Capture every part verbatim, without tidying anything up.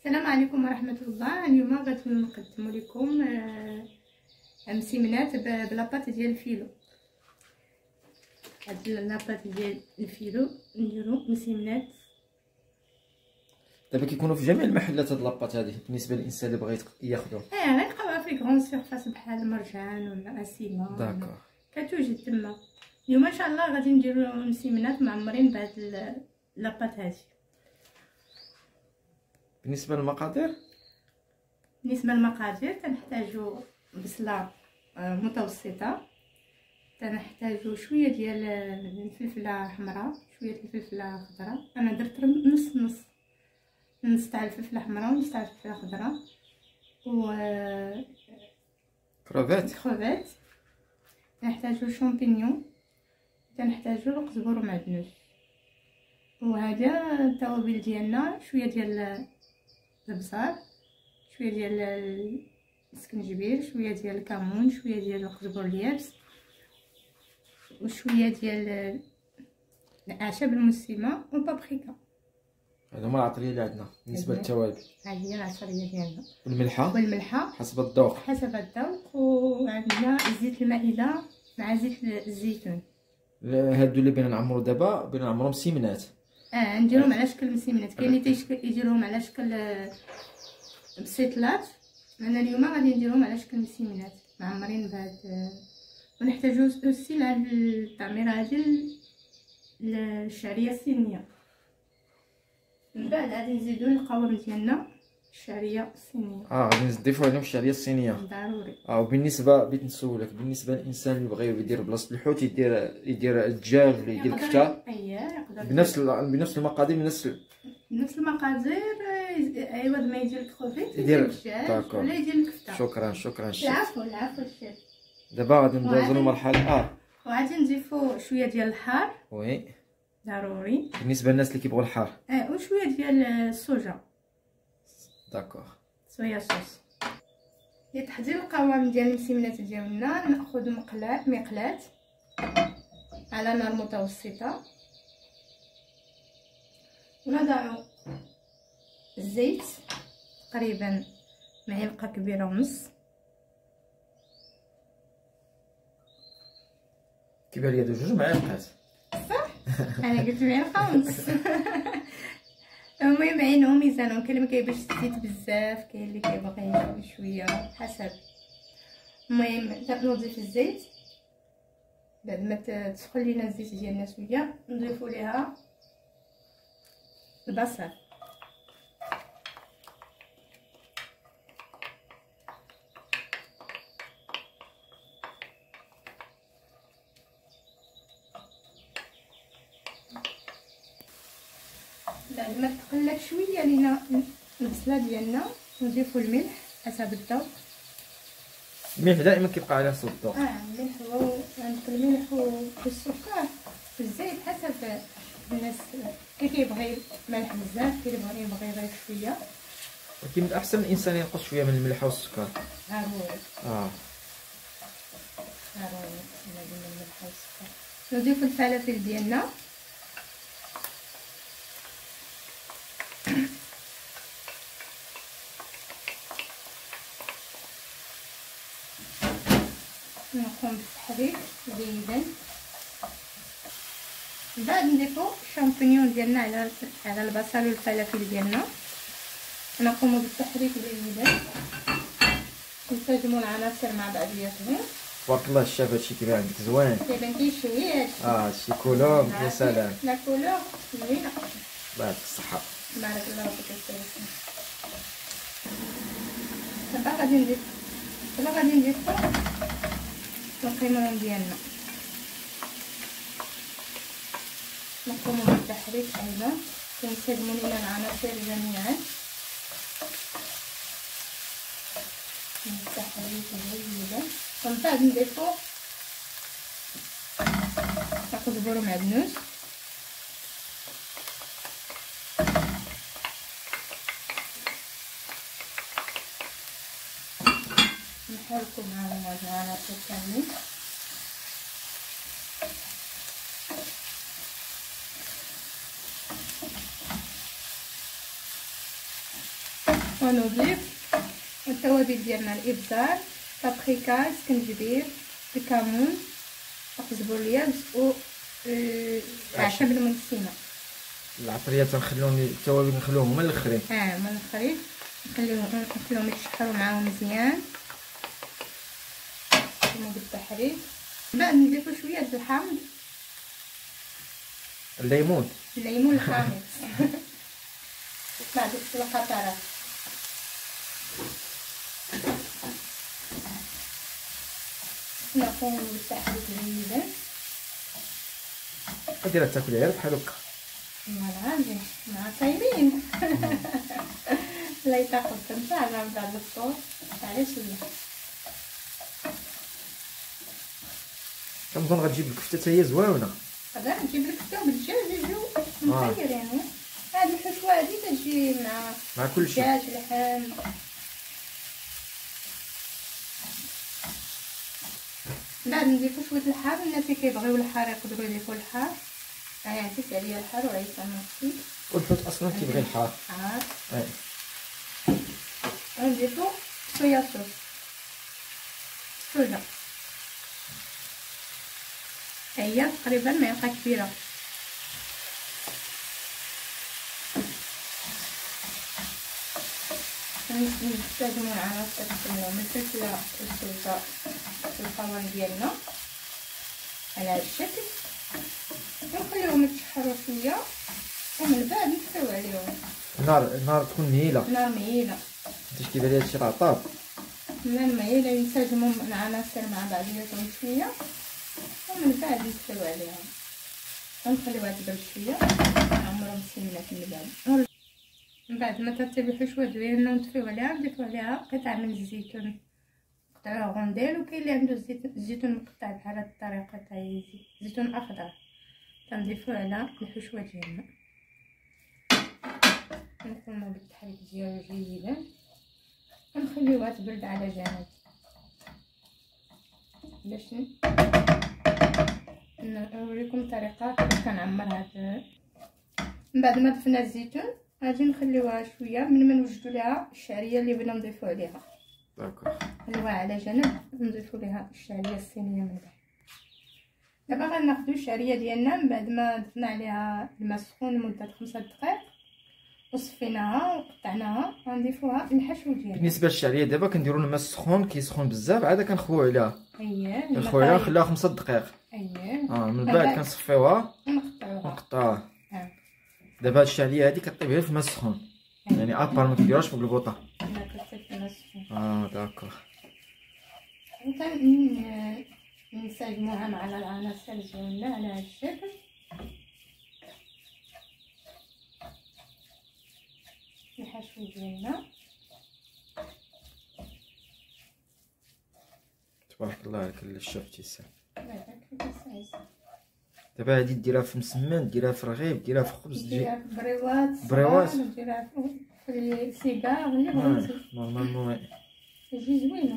السلام عليكم ورحمه الله. اليوم غادي نقدم لكم مسيمنات بلاباط ديال الفيلو. هاد لاباط ديال الفيلو نديرو مسيمنات. دابا كيكونوا في جميع المحلات هاد لاباط هذه بالنسبه للانسان اللي بغى ياخذهم. اه غيلقاوها في كغون سيرفاس بحال مرجان ولا اسيما. داكور كتوجد تما. اليوم ان شاء الله غادي نديرو مسيمنات معمرين بهاد لاباط هذه. بالنسبه للمقادير، بالنسبه للمقادير تنحتاجو بصله متوسطه، تنحتاجو شويه ديال الفلفله حمراء، شويه الفلفله خضراء. انا درت نص نص نص تاع الفلفله حمراء ونص تاع الفلفله خضراء و كروفيت كروفيت. نحتاجو شامبينيون، تنحتاجو القزبر ومعدنوس. وهذا التوابل ديالنا شويه ديال البصل، شويه ديال السكنجبير، شويه ديال الكمون، شويه ديال القزبر اليابس، وشويه ديال الاعشاب المسلمه وبابريكا. هذا هما العطريه اللي عندنا بالنسبه للتوابل. ها هي العطريه ديالنا. والملحه والملحه حسب الذوق. حسب الذوق. وعندنا زيت المائده مع زيت الزيتون. هادو اللي بغينا نعمرو دابا بغينا نعمرو مسيمنات. اه نديرهم على شكل مسيمنات. كاين اللي تيديروهم على شكل بسيطلات، انا اليوم غادي نديرهم على شكل مسيمنات معمرين بهاد. ونحتاجو اوسي لهاد التعميره هادي الشعريه الصينيه. من بعد غادي نزيدو القوام ديالنا الشعريه الصينيه. اه غادي نضيفو عليهم الشعريه الصينيه ضروري. اه وبالنسبه بغيت نسولك بالنسبه للانسان اللي بغى يدير بلاصه الحوت يدير يدير الدجاج ولا يدير الكفته. اييه يقدر بنفس بنفس المقادير بنفس نفس المقادير. ايوا ما يدير الكروفيت يدير الدجاج ولا يدير الكفته. شكرا شكرا الشيف. العفو العفو الشيف. دابا غادي ندوزو للمرحله اه وغادي نضيفو شويه ديال الحار. وي ضروري بالنسبه للناس اللي كيبغوا الحار. اه وشويه ديال الصوجا. داكوغ صويا صوص. لتحضير القوام ديال المسيمنات ديالنا ناخذ مقلاة مقلاة على نار متوسطه، ونضع الزيت تقريبا معلقه كبيره ونص. كيبان لي هادو جوج معالقات صح. انا قلت معلقه ونص. المهم عينهم ميزانهم. كاين اللي مكيبغيش الزيت بزاف، كاين اللي كيبغي يشوي شويه حسب. المهم نضيف الزيت. بعد ما تسخن لينا الزيت ديالنا شويه نضيفوا ليها البصل. بعد ما تقلب شويه لينا البصله ديالنا نضيفوا الملح حسب الذوق. الملح دائما كيبقى على حسب الذوق. اه الملح هو عندك الملح والسكر والزيت حسب الناس. كي كيبغي مالح بزاف، كي يبغي يبغي غير شويه. ولكن من الاحسن الانسان ينقص شويه من الملح والسكر. ضروري اه ضروري لازم الملح والسكر. نضيفوا الفلافل ديالنا. نقوم بالتحريك جيدا. من بعد نضيفو الشامبينيون ديالنا على على البصل والفلافل ديالنا. نقوم بالتحريك جيدا. نسجموا العناصر مع بعضياتهم. تبارك الله الشاف هادشي كيبان عندك زوين. كيبان كيشوي هادشي. اه هادشي كولور يا سلام. لا كولور زوينه. الله يعطيك الصحه. بارك الله فيك السيد. دابا غادي نضيف دابا غادي نضيفو القيمون ديالنا. نقوموا بالتحريك ايضا. كنسجموا لينا العناصر جميعا. التحريك جيدا. ومن بعد نضيفو القزبر ومعدنوس. نحركو مع العناصر كاملين. ونضيف التوابل ديالنا: الابزار، بابريكا، سكنجبير، الكمون، الزبور اليابس و الاعشاب المنسمه. العطريه تنخليهم التوابل نخلوهم هما الاخرين. اه هما الاخرين نخليهم نخليهم يتشحروا معاهم مزيان كما بالتحريك. من بعد نضيفو شويه د الحامض، الليمون الليمون الخامس بعد القطرات. نقوم بالتحريك جيدا. ديرها تاكل غير بحال هكا. غادي مع طايبين لا يتاخذ تنفع من بعد الصوص. علاش لا؟ كنظن غتجيب الكفته حتى هي زوينه. نقدر نجيب لك كفته بالدجاج يجيو مخيرين. هاد الحشوه هادي تجي مع مع كلشي، دجاج، لحم. بعد نضيفو شويه الحار. الناس اللي كيبغيو الحار يقدروا يضيفوا الحار. ها عزيز عليا الحار وعيسى نفسي. والحوت اصلا كيبغي الحار. حار. اي ونضيفو صويا صوص، صويا هي تقريبا معلقه كبيره. نستخدمو العناصر كلهم: الفلفله والصلصه في القوام ديالنا على هذا الشكل، ونخليهم يتشحروا شويه ومن بعد نطفيو عليهم. النار النار تكون مهيله. نار مهيله باش كيبان لي هادشي طابطاب. النار مهيله ينسجموا العناصر مع بعضياتهم شويه ومن بعد نطفيو عليهم ونخليوها تبرد شويه. نعمرهم سنه من بعد. من بعد ما ترتب الحشوه ديالنا ونطفيو عليها نضيفو عليها قطع من الزيتون مقطع غونديل. وكاين اللي عنده الزيتون مقطع بحال هاد الطريقه تاع زيتون اخضر تنضيفو على الحشوه ديالنا. نقومو بالتحريك ديالو جيدا ونخليوها تبرد على جنب باش نوريكم الطريقه كيفاش كنعمر هاد. من بعد ما ضفنا الزيتون غادي نخليوها شويه من ما نوجدوا ليها الشعريه اللي بغينا نضيفو عليها. داكوغ. نخليوها على جنب ونضيفو ليها الشعريه الصينيه من بعد. دابا غناخدو الشعريه ديالنا من بعد ما ضفنا عليها الماء سخون لمده خمسة دقائق وصفيناها وقطعناها غنضيفوها للحشو ديالنا. بالنسبه للشعريه دابا كنديروا الماء السخون كيسخن بزاف عاد كنخويو عليها. اييه نخويو عليها نخليها خمسة دقائق. اييه اه من بعد كنصفيوها ونقطعوها ونقطعوها. اه دابا هاد الشعريه هادي كطيب غير في الماء السخون، يعني ابار ما كيديروهاش فوق البوطه. لا كتطيب في الماء السخون. اه داكوغ. نسجموها مع العناصر ديالنا على هذا الشكل. الحشو ديالنا تبارك الله عليك الشيف ابتسام. دابا هادي ديرها في مسمن، ديرها في رغيف، ديرها في خبز، ديرها في بريوات، بريوات، ديرها في السيجار اللي بغيتي. نورمالمون تجي زوينه.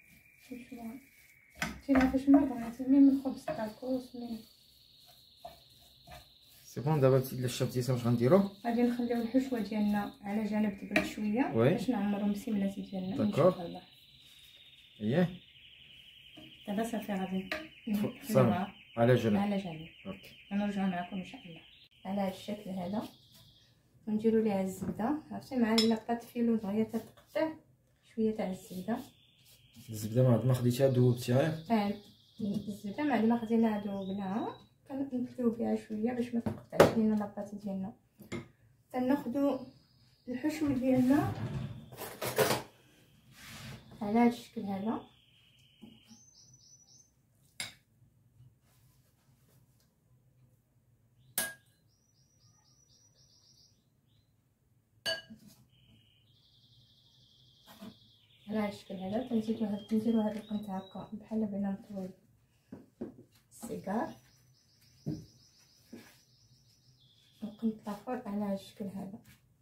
ديرها فاش ما بغيتي، من الخبز تاكوس من. سي بون. دابا الشيف ابتسام واش غنديرو؟ غادي نخليو الحشوه ديالنا على جانب تبرد شويه باش نعمرو المسمنات ديالنا ان شاء الله. اييه دابا صافي غادي نخليوها على جنب. على جنب. اوكي غنرجعو معكم ان شاء الله على هذا الشكل هذا. ونديرو ليها الزبده. عرفتي مع لاطاط فيلو دغيا تتقطع شويه تاع الزبده. الزبده بعد ما خديتيها دوبتيها. اه الزبده بعد ما خديناها دوبناها كنمثلو فيها شويه باش ما تقطعش لينا لاطاط ديالنا. تناخدو الحشو ديالنا على هذا الشكل هذا. على هذا الشكل هذا تنزيدو هاد نديرو هاد القنت هكا بحال بغينا نطوي السيجار. القنت الاخر على هاد الشكل هذا.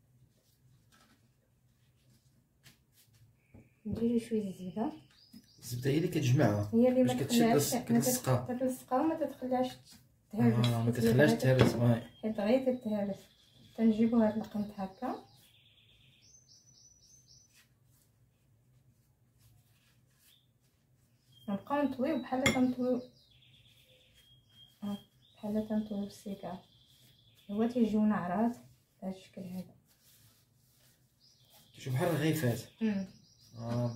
نديرو شويه الزبده. الزبده هي اللي كتجمعها، هي اللي باش ما كتشد كتلصقها. كتلصقها وما تتخليهاش تهرس. اه ما كتخليهاش تهرس. واي حيت غير تتهرس. تنجيبو هاد القنت هكا نبقاو نطويو بحال كنطويو بحال كنطويو السيكار، هو تيجيونا عراض بهذا الشكل هذا، شوف بحال الغيفات. امم اه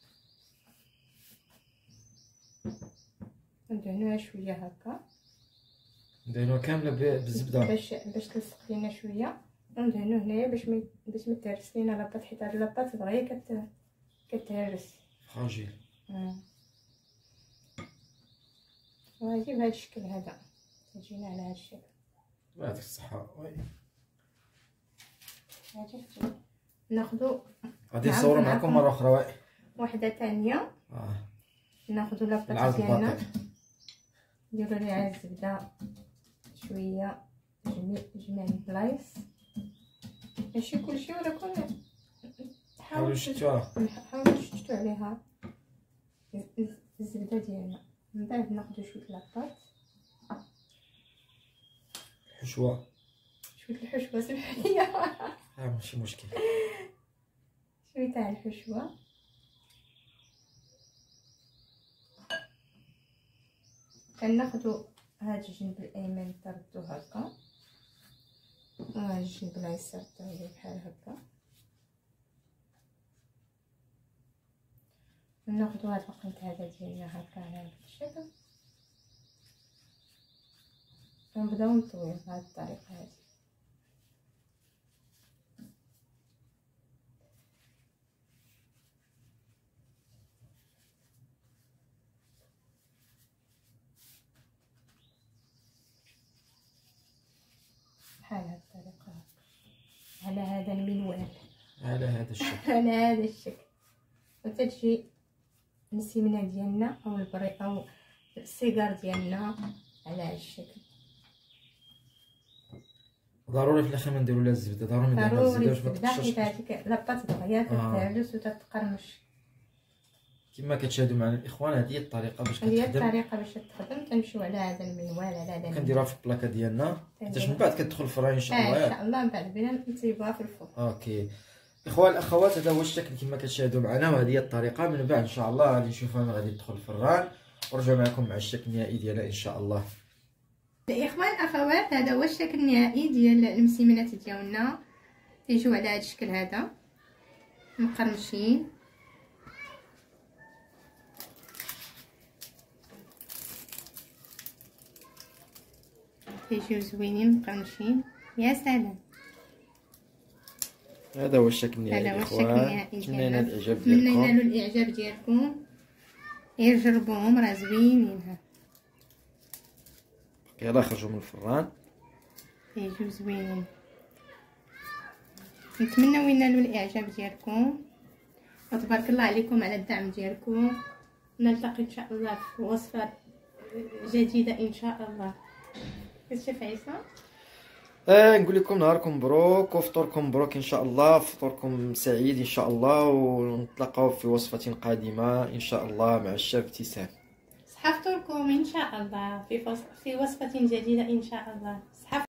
ندهنوها شويه هكا، ندهنوها كامله بالزبده باش باش تلصق لينا شويه، وندهنو هنايا باش ما باش ما تهرس لينا لاباط، حيت هاد لاباط دغيا كت كتهرس فراجيل. امم وهادي بهذا الشكل هذا تجينا على هذا الشكل. يعطيك الصحه. وي هادي ناخذ غادي نصوروا معكم مره اخرى. وي وحده ثانيه. اه ناخذ لاباط ديالنا، نديرو ليها الزبده شويه، جميع جميع البلايص، ماشي كلشي ولكن حاولوا شتوها، حاولوا تشتتوا عليها الزبده ديالنا. من بعد ناخذ شويه لاباط، حشوه، شويه الحشوه سمحليا. اه ماشي مشكل، شويه تاع الحشوه. كناخذوا هاد الجنب الايمن تردو هكا، وهاد الجنب الايسر تردو بحال هكا، وناخذوا هاد القنت هذا ديالنا هكا على هاد الشكل، ونبداو نطويو بهاد الطريقه هادي. بحال هاد الطريقه هكا، على هذا المنوال، على هذا الشكل، على هذا الشكل. وتجي السمنه ديالنا او البري او السيجار ديالنا على هذا الشكل. ضروري في الاخر ما نديرو لها الزبده، ضروري نديرو ضروري الزبده باش ما الزبده، حيت تقشرش. هذيك لاباط دغيا كتهرس وتتقرمش. كما كتشاهدوا معنا الاخوان، هذه هي الطريقه باش كتخدم. هي الطريقه باش تخدم. تمشيو على هذا المنوال، على هذا كنديروها في البلاكه ديالنا حتى من بعد كتدخل الفران ان شاء الله. ان شاء الله من بعد بينا نطيبوها في الفرن. اوكي اخوان الاخوات، هذا هو الشكل كما كتشاهدوا معنا، وهذه هي الطريقه. من بعد ان شاء الله غادي نشوفها غادي تدخل الفران، ونرجع معكم مع الشكل النهائي ديالها ان شاء الله. الاخوان الاخوات، هذا هو الشكل النهائي ديال المسيمنات ديالنا. تيجيو على هذا الشكل هذا مقرمشين. تيجيو زوينين مقرمشين. يا سلام، هذا هو الشكل النهائي هذا هو الشكل النهائي نتمنى الاعجاب نتمنى ديالكم، ينالوا الاعجاب ديالكم، يجربوهم راه زوينين. يلا خرجوا من الفران، يجيو زوينين. نتمنى ينالوا الاعجاب ديالكم، وتبارك الله عليكم على الدعم ديالكم. نلتقي ان شاء الله في وصفه جديده ان شاء الله. كتشوف عيسى؟ آه نقول لكم نهاركم مبروك وفطوركم مبروك ان شاء الله، فطوركم سعيد ان شاء الله، ونتلاقاو في وصفه قادمه ان شاء الله مع الشيف ابتسام. صحة فطوركم ان شاء الله في في وصفه جديده ان شاء الله. صحة